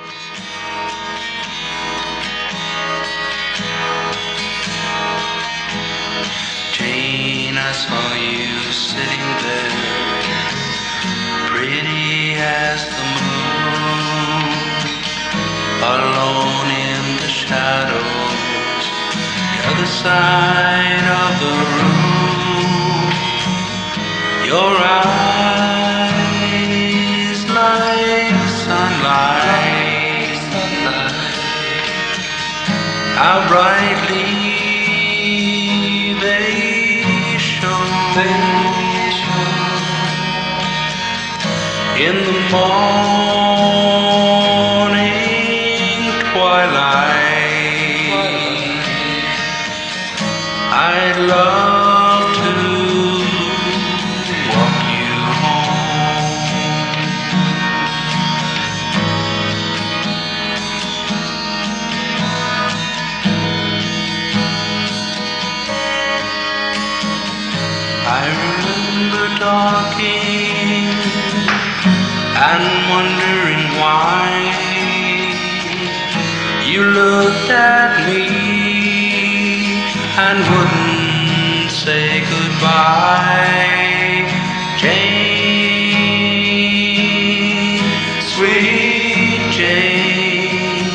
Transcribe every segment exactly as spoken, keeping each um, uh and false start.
Jane, I saw you sitting there, pretty as the moon, alone in the shadows, the other side of the room. Your eyes like sunlight, how brightly they in the morning twilight. I'd love to walk you home. I remember talking and wondering why you looked at me and wouldn't say goodbye. Jane, sweet Jane,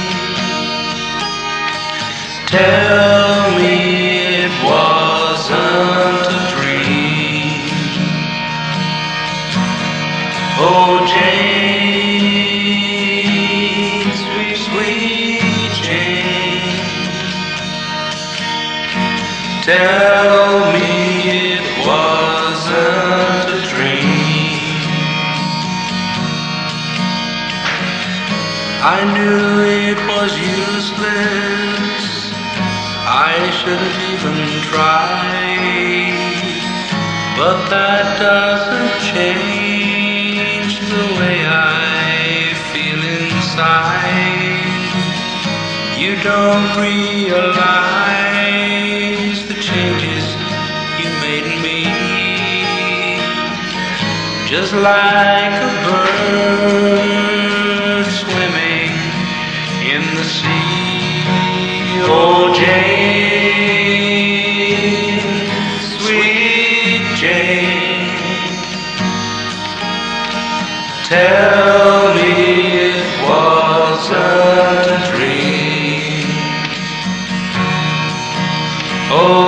tell me it wasn't a dream. Oh Jane, sweet, sweet Jane, tell me it wasn't a dream. I knew it was useless, I shouldn't even try, but that doesn't change the way I feel inside. You don't realize the changes you made in me, just like a bird swimming in the sea. Oh Jane, sweet Jane, tell me it wasn't a dream. Oh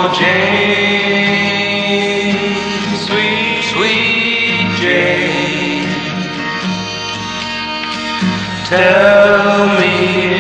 Jane, sweet, sweet Jane, tell me